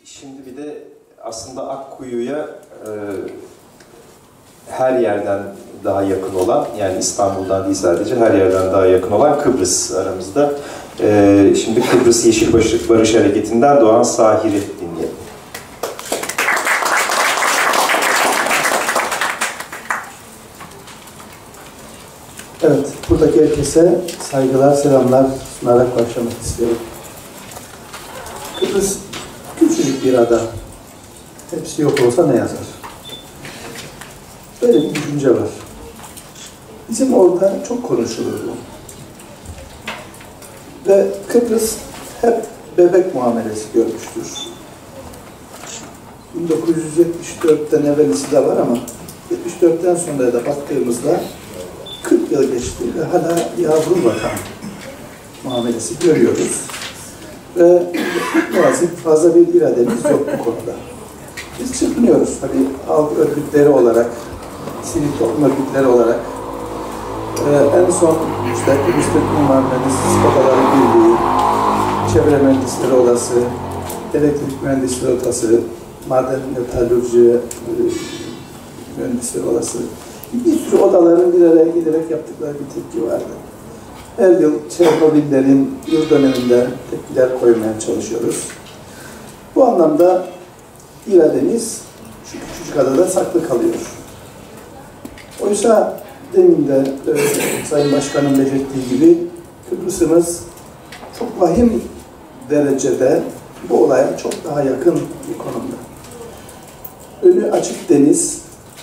Şimdi bir de aslında Akkuyu'ya her yerden daha yakın olan, yani İstanbul'dan değil sadece, her yerden daha yakın olan Kıbrıs aramızda. Şimdi Kıbrıs Yeşil Barış Hareketi'nden Doğan Sahir'i dinleyelim. Evet, buradaki herkese saygılar, selamlar sunarak başlamak istiyorum. Kıbrıs küçücük bir ada. Hepsi yok olsa ne yazar? Böyle bir düşünce var. Bizim orada çok konuşulurdu. Ve Kıbrıs hep bebek muamelesi görmüştür. 1974'ten evvelisi de var ama 74'ten sonra da baktığımızda 40 yıl geçti ve hala yavru vatan muamelesi görüyoruz. Ve ne yazık fazla bir irademiz yok bu konuda. Biz çırpınıyoruz tabii halk örgütleri olarak, sivil toplum örgütleri olarak. En son işte Kıbrıs Türk Mimar Mühendislik Odaları Birliği, Çevre Mühendisleri Odası, Elektrik Mühendisleri Odası, Maden Metalurji Mühendisleri Odası, bir sürü odaların bir araya gelerek yaptıkları bir tepki vardı. Her yıl Çernobillerin yıl döneminde tepkiler koymaya çalışıyoruz. Bu anlamda irademiz şu küçücük adada saklı kalıyor. Oysa demin de Sayın Başkan'ın belirttiği gibi Kıbrıs'ımız çok vahim derecede bu olaya çok daha yakın bir konumda. Önü açık deniz,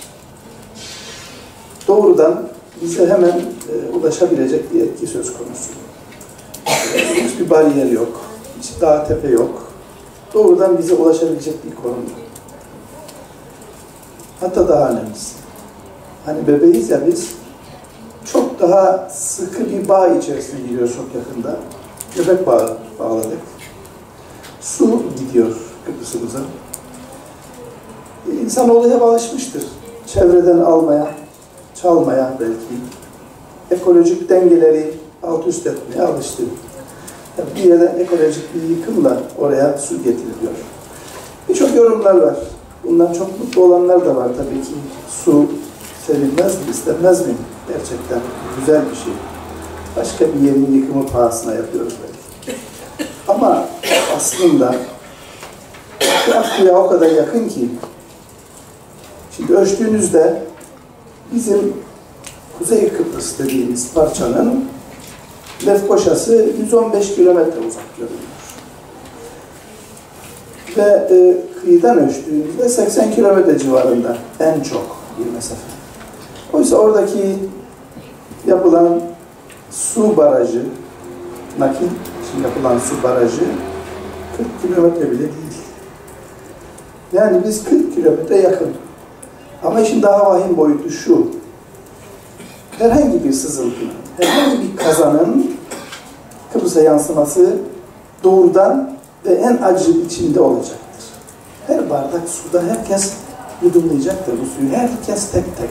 doğrudan bize hemen ulaşabilecek bir etki söz konusu. Hiçbir bariyer yok, hiç dağ tepe yok. Doğrudan bize ulaşabilecek bir konumda. Hatta daha önemlisi. Hani bebeğiz ya biz, çok daha sıkı bir bağ içerisine giriyoruz çok yakında. Göbek bağı bağladık. Su gidiyor Kıbrıs'ımıza. İnsanoğlu hep alışmıştır. Çevreden almaya, çalmaya belki. Ekolojik dengeleri alt üst etmeye alıştı. Bir yerden ekolojik bir yıkımla oraya su getiriliyor. Birçok yorumlar var. Bundan çok mutlu olanlar da var tabii ki. Su sevilmez mi, istenmez mi? Gerçekten güzel bir şey. Başka bir yerin yıkımı pahasına yapıyoruz belki. Ama aslında Akkuyu'ya o kadar yakın ki, şimdi ölçtüğünüzde bizim Kuzey Kıbrıs dediğimiz parçanın Lefkoşa'sı 115 kilometre uzak görünüyor. Ve kıyıdan ölçtüğümüzde 80 kilometre civarında en çok bir mesafe. Oysa oradaki yapılan su barajı, nakil için yapılan su barajı 40 kilometre bile değil. Yani biz 40 kilometre yakın. Ama işin daha vahim boyutu şu: herhangi bir sızıntının, herhangi bir kazanın Kıbrıs'a yansıması doğrudan ve en acı biçimde olacaktır. Her bardak suda herkes yudumlayacaktır bu suyu. Herkes tek tek.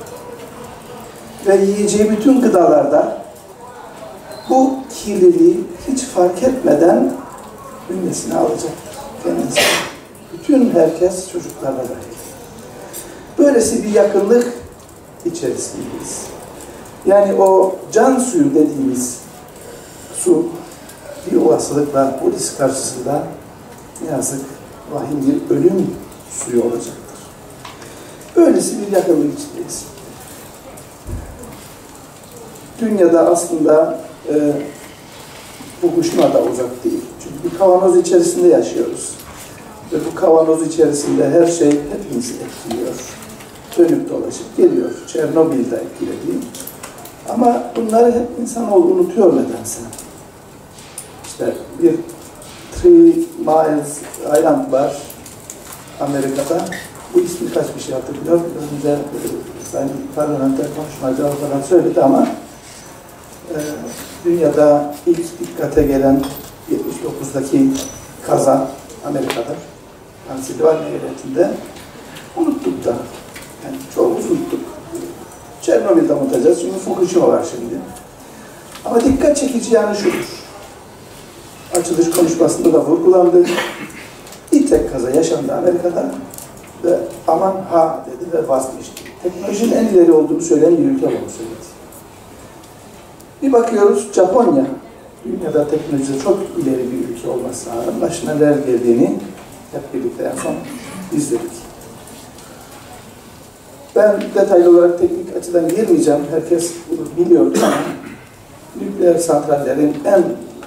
Ve yiyeceği bütün gıdalarda bu kirliliği hiç fark etmeden bünyesine alacaktır kendisi. Bütün herkes, çocuklarla dahil. Böylesi bir yakınlık içerisindeyiz. Yani o can suyu dediğimiz su bir olasılıkla bu risk karşısında ne yazık vahim bir ölüm suyu olacaktır. Böylesi bir yakınlık içindeyiz. Dünyada aslında bu kuşma da uzak değil. Çünkü bir kavanoz içerisinde yaşıyoruz. Ve bu kavanoz içerisinde her şey hepimizi etkiliyor. Dönüp dolaşıp geliyor. Çernobil'de etkiledi. Ama bunları hep insanoğlu unutuyor nedense. İşte bir Three Miles Island var Amerika'da. Bu ismi kaç bir şey hatırlıyor. Önce Sayın Parlamenter konuşmacı olarak söyledi ama dünyada ilk dikkate gelen 79'daki kaza Amerika'da, Pensilvanya eyaletinde unuttuk da. Yani çoğumuz unuttuk. Çernobil'de unutacağız çünkü Fukushima var şimdi. Ama dikkat çekici yanı şudur. Açılış konuşmasında da vurgulandı. Bir tek kaza yaşandı Amerika'da ve aman ha dedi ve vazgeçti. Teknolojinin en ileri olduğunu söyleyen bir ülke olduğunu söyledi. Bir bakıyoruz Japonya, dünyada teknolojide çok ileri bir ülke olmasına rağmen başına neler geldiğini hep birlikte en son izledik. Ben detaylı olarak teknik açıdan girmeyeceğim, herkes bunu biliyordu ama nükleer santrallerin en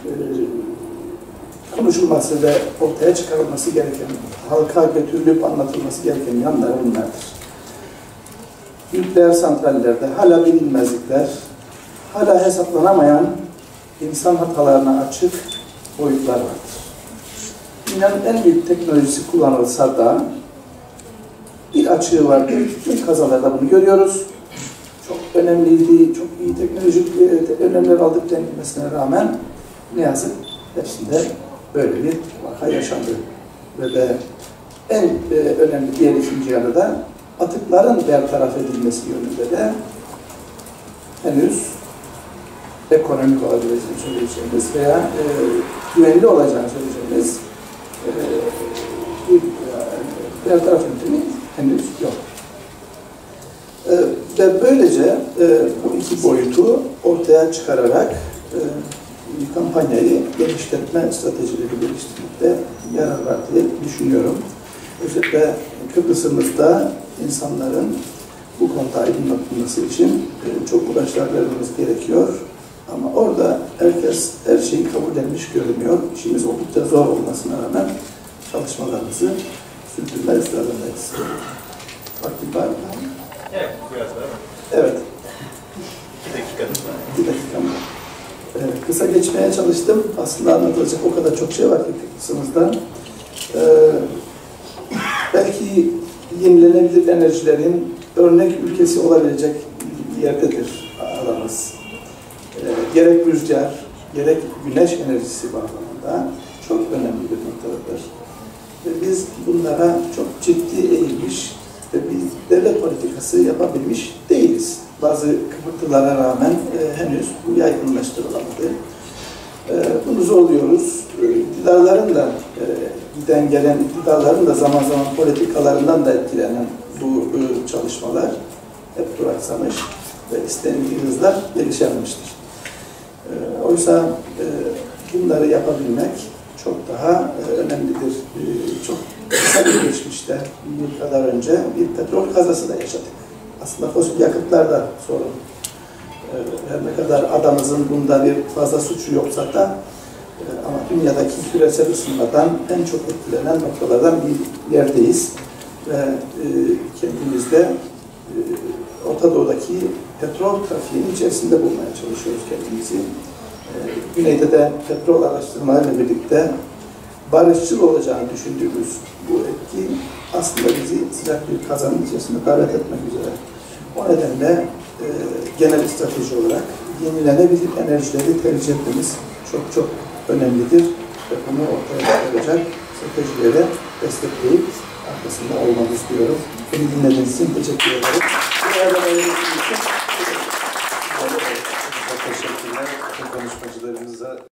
konuşulması ve ortaya çıkarılması gereken, halka götürülüp anlatılması gereken yanları bunlardır. Nükleer santrallerde hala bilinmezlikler, hala hesaplanamayan insan hatalarına açık boyutlar vardır. Dünyanın en büyük teknolojisi kullanılsa da bir açığı vardır. Tüm kazalarda bunu görüyoruz. Çok önemliydi, çok iyi teknolojik önlemler aldık denilmesine rağmen ne yazık hepsinde böyle bir vaka yaşandı. Ve de en önemli diğer ikinci yanı da atıkların bertaraf edilmesi yönünde de henüz ekonomik olabileceğini söyleyeceğimiz veya güvenli olacağını söyleyeceğimiz bir bertaraf yöntemi henüz yok. Ve böylece bu iki boyutu ortaya çıkararak kampanyayı genişletme stratejileri geliştirmekte yarar var diye düşünüyorum. Özellikle Kıbrıs'ımızda insanların bu konuda aydınlatılması için çok uğraşlar vermemiz gerekiyor. Ama orada herkes her şeyi kabullenmiş görünüyor. İşimiz oldukça zor olmasına rağmen çalışmalarımızı sürdürme ısrarındayız. Vaktim var mı? Evet, biraz var. Evet. 2 dakikanız var. 2 dakikam var. Kısa geçmeye çalıştım. Aslında anlatılacak o kadar çok şey var ki Kıbrıs'ımızda. Belki yenilenebilir enerjilerin örnek ülkesi olabilecek bir yerdedir aramız. Gerek rüzgar, gerek güneş enerjisi bağlamında çok önemli bir noktadır. Ve biz bunlara çok ciddi eğilmiş ve biz devlet politikası yapabilmiş değiliz. Bazı kıpırtılara rağmen henüz bu yaygınlaştırılamadı. Bunu zorluyoruz. İktidarların da giden gelen iktidarların da zaman zaman politikalarından da etkilenen bu çalışmalar hep duraksamış ve istendiği hızla gelişememiştir. Oysa bunları yapabilmek çok daha önemlidir. Çok kısa bir geçmişte, bir yıl kadar önce bir petrol kazası da yaşadık. Aslında fosil yakıtlar da sorun. Her ne kadar adamızın bunda bir fazla suçu yoksa da ama dünyadaki küresel ısınmadan en çok etkilenen noktalardan bir yerdeyiz. Ve kendimizde Orta Doğu'daki petrol trafiğinin içerisinde bulmaya çalışıyoruz kendimizi. Güneyde de petrol araştırmalarıyla birlikte barışçıl olacağını düşündüğümüz bu etki aslında bizi sıcak bir kazanın içerisinde davet etmek üzere. O nedenle genel bir strateji olarak yenilenebilir enerjileri tercih etmemiz çok önemlidir. Ve bunu ortaya çıkaracak stratejilere destekleyip arkasında olmak istiyorum. Beni dinlediğiniz için teşekkür ederim. Teşekkürler. Konuşmacılarımıza